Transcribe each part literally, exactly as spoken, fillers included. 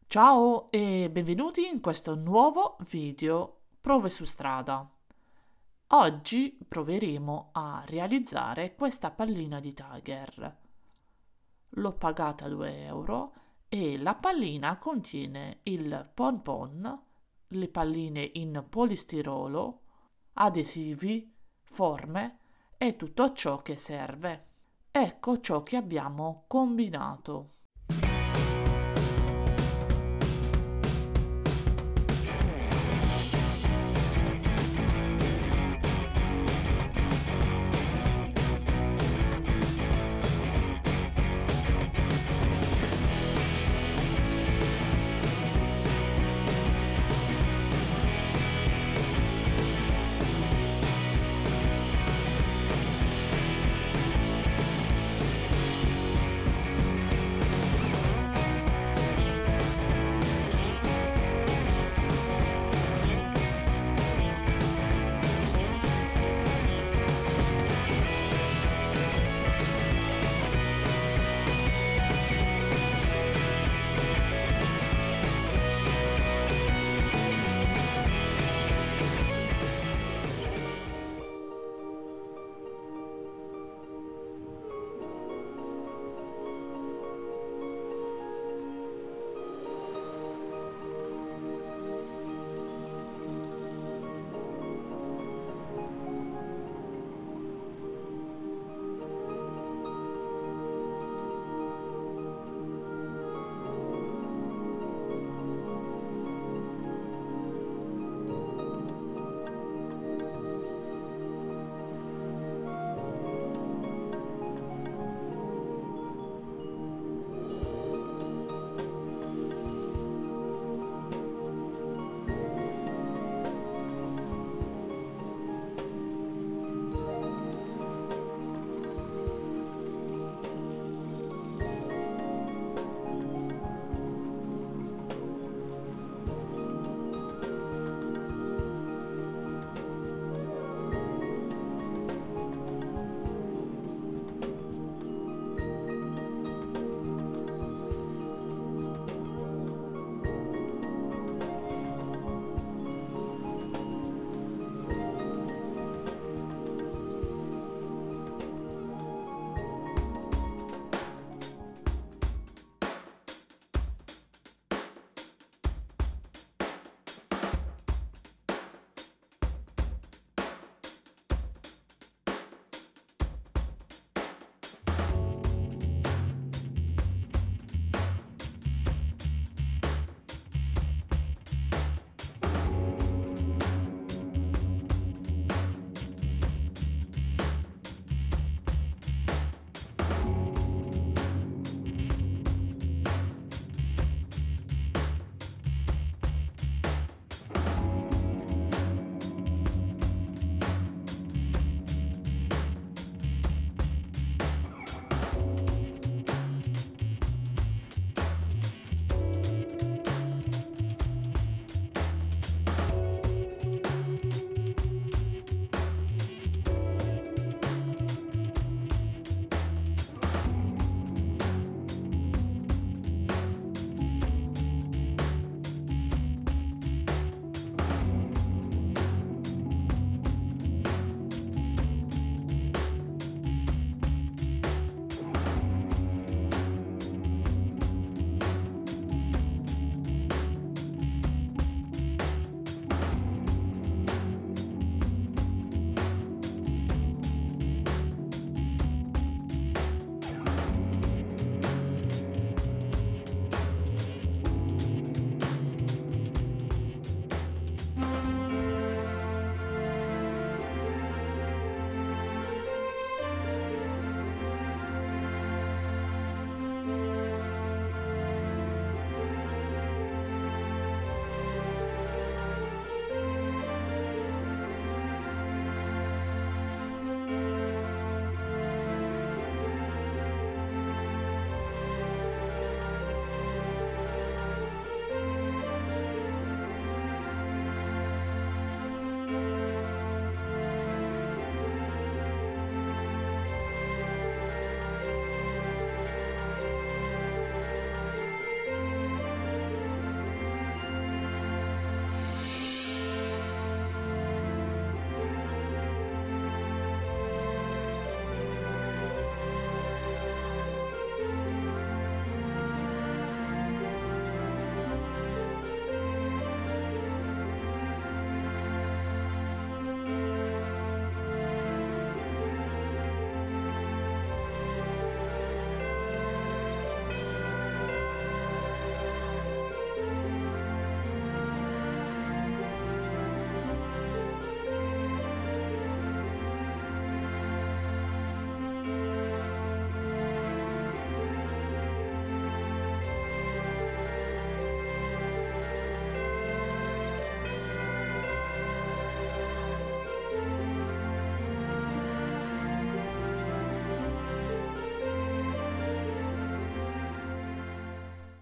Ciao e benvenuti in questo nuovo video prove su strada. Oggi proveremo a realizzare questa pallina di Tiger. L'ho pagata due euro e la pallina contiene il pon pon, le palline in polistirolo, adesivi, forme e tutto ciò che serve. Ecco ciò che abbiamo combinato.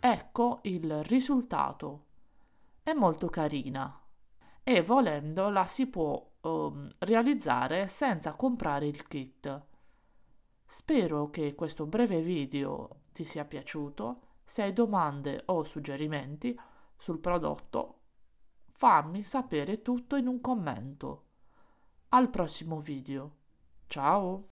Ecco il risultato. È molto carina e volendo la si può ehm, realizzare senza comprare il kit. Spero che questo breve video ti sia piaciuto. Se hai domande o suggerimenti sul prodotto, fammi sapere tutto in un commento. Al prossimo video. Ciao!